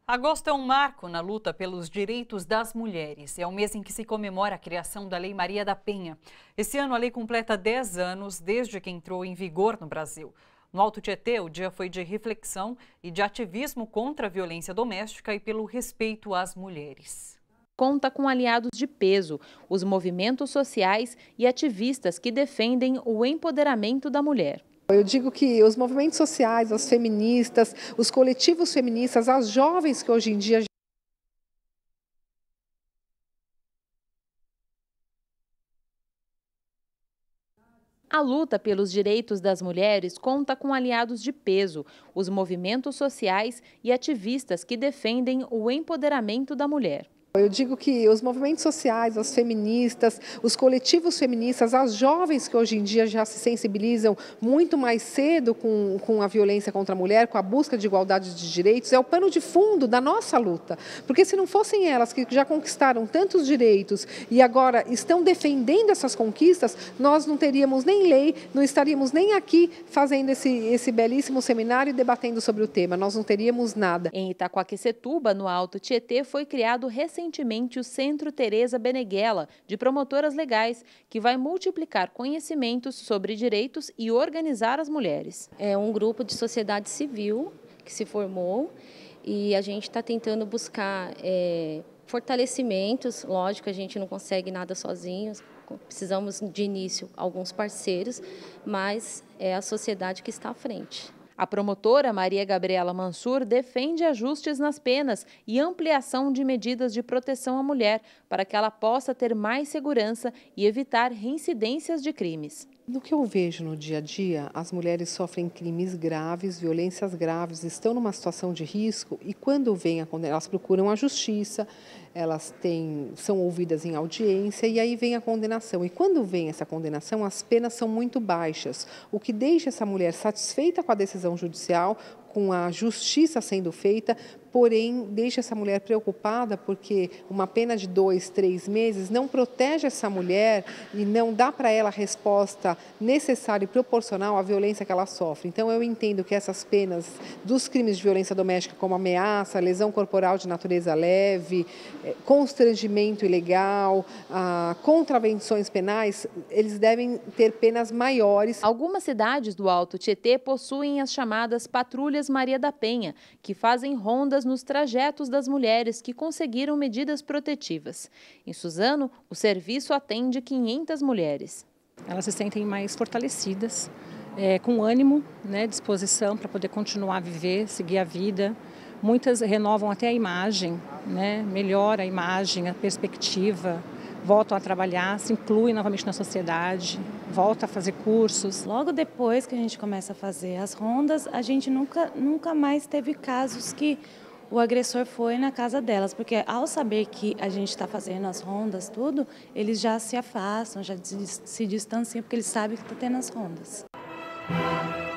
Agosto é um marco na luta pelos direitos das mulheres. É o mês em que se comemora a criação da Lei Maria da Penha. Esse ano a lei completa 10 anos desde que entrou em vigor no Brasil. No Alto Tietê, o dia foi de reflexão e de ativismo contra a violência doméstica e pelo respeito às mulheres. Conta com aliados de peso, os movimentos sociais e ativistas que defendem o empoderamento da mulher. Eu digo que os movimentos sociais, as feministas, os coletivos feministas, as jovens que hoje em dia A luta pelos direitos das mulheres conta com aliados de peso, os movimentos sociais e ativistas que defendem o empoderamento da mulher. Eu digo que os movimentos sociais, as feministas, os coletivos feministas, as jovens que hoje em dia já se sensibilizam muito mais cedo com a violência contra a mulher, com a busca de igualdade de direitos, é o pano de fundo da nossa luta. Porque se não fossem elas que já conquistaram tantos direitos e agora estão defendendo essas conquistas, nós não teríamos nem lei, não estaríamos nem aqui fazendo esse belíssimo seminário e debatendo sobre o tema. Nós não teríamos nada. Em Itaquaquecetuba, no Alto Tietê, foi criado recentemente o Centro Teresa Beneguela, de promotoras legais, que vai multiplicar conhecimentos sobre direitos e organizar as mulheres. É um grupo de sociedade civil que se formou e a gente está tentando buscar fortalecimentos. Lógico, a gente não consegue nada sozinhos, precisamos de início alguns parceiros, mas é a sociedade que está à frente. A promotora Maria Gabriela Mansur defende ajustes nas penas e ampliação de medidas de proteção à mulher para que ela possa ter mais segurança e evitar reincidências de crimes. No que eu vejo no dia a dia, as mulheres sofrem crimes graves, violências graves, estão numa situação de risco e quando vem a condenação, elas procuram a justiça, elas são ouvidas em audiência e aí vem a condenação. E quando vem essa condenação, as penas são muito baixas, o que deixa essa mulher satisfeita com a decisão judicial, com a justiça sendo feita, porém deixa essa mulher preocupada porque uma pena de 2, 3 meses não protege essa mulher e não dá para ela a resposta necessária e proporcional à violência que ela sofre. Então eu entendo que essas penas dos crimes de violência doméstica como ameaça, lesão corporal de natureza leve, constrangimento ilegal, contravenções penais, eles devem ter penas maiores. Algumas cidades do Alto Tietê possuem as chamadas patrulhas Maria da Penha, que fazem rondas nos trajetos das mulheres que conseguiram medidas protetivas. Em Suzano, o serviço atende 500 mulheres. Elas se sentem mais fortalecidas, com ânimo, disposição para poder continuar a viver, seguir a vida. Muitas renovam até a imagem, melhora a imagem, a perspectiva, voltam a trabalhar, se incluem novamente na sociedade, voltam a fazer cursos. Logo depois que a gente começa a fazer as rondas, a gente nunca mais teve casos que o agressor foi na casa delas, porque ao saber que a gente está fazendo as rondas, tudo, eles já se afastam, já se distanciam, porque eles sabem que está tendo as rondas.